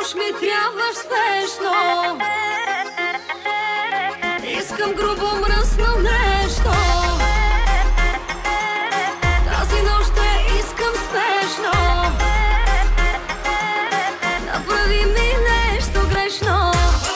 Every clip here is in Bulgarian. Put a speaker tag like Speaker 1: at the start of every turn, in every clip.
Speaker 1: нощ ми трябваш спешно. Искам грубо мръсно нещо. Тази нощ те искам спешно. Направи ми нещо грешно.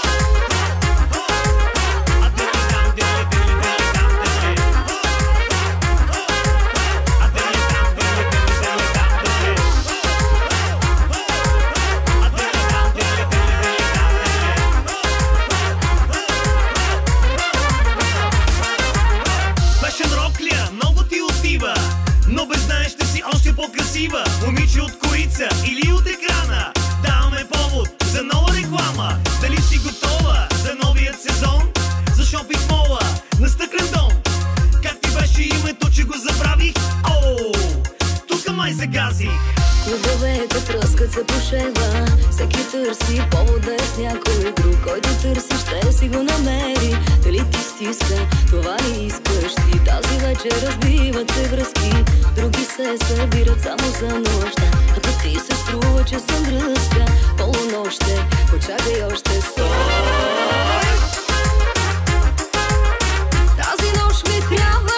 Speaker 2: Но без знаеш, ще си още по-красива. Момиче от корица или от екрана. Даваме повод за нова реклама. Дали си готова за новият сезон? За шопинг мола на Стъклен дом. Как ти беше името, че го забравих? Оу, тука май загазих.
Speaker 1: Клубовете пръскат се по шева. Всеки търси повод да е с някой друг. Който търси, ще си го намери. Дали ти стиска, това ли искаш ти? Тази вечер разбиват се връзки. Други се събират само за нощта. Ако ти се струва, че съм дръзка, полунощ е, почакай още стой. Тази нощ ми трябва